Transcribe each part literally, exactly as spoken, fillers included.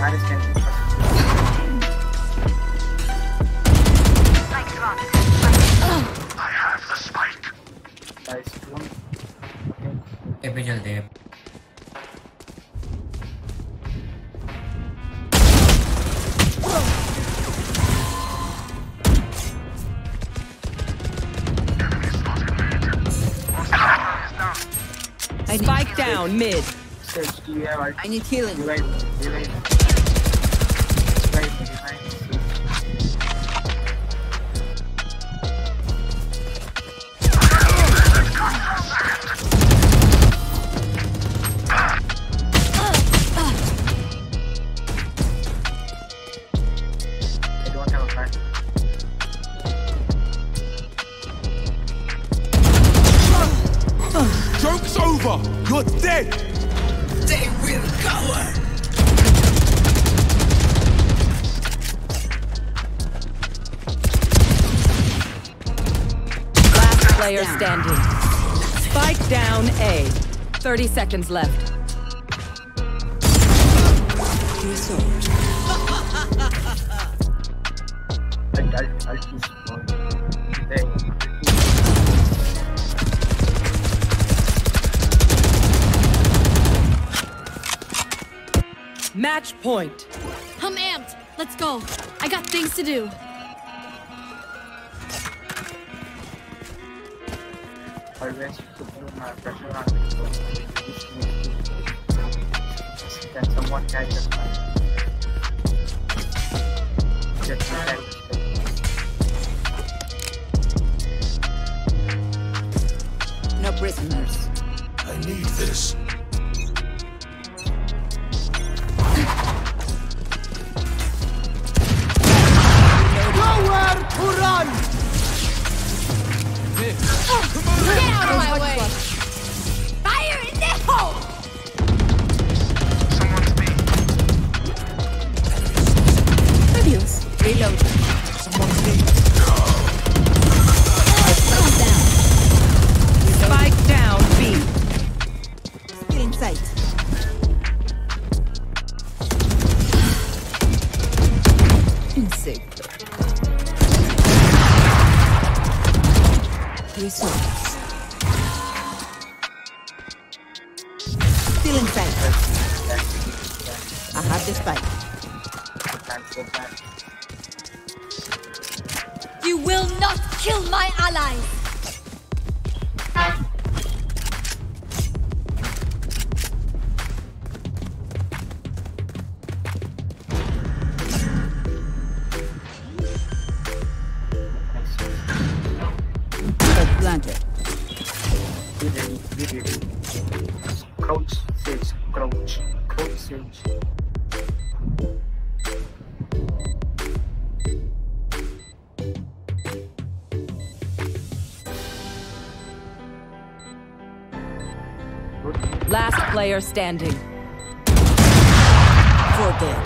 Minus ten. I have the spike. Nice one. ए पे चलते हैं. Spike down mid. Search, do you have art? I need healing. You right, you right. Right, behind. I don't have a plan. Joke's over. You're dead. They will cover. Last player standing. Spike down A. thirty seconds left. I, I, I'll choose one. There. Match point. I'm amped. Let's go. I got things to do. Always putting my pressure on people. Can someone catch us? Get my head. No prisoners. I need this. Nowhere to run. Get out of my way! Fire in the hole! Someone's me. Reviews. Reload. Someone's me. Spike down B. Still in sight. Insect. Resource. Still in sight. I have the spike. Can't go back. You will not kill my allies! Planted. Be ready, be ready. Crouch, sage, crouch, crouch, sage. Last player standing. Four dead.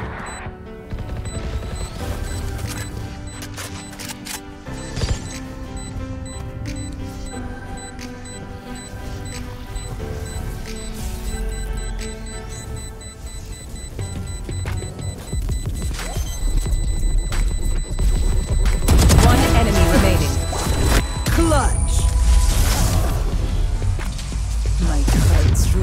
One enemy remaining. Clutch. My heart's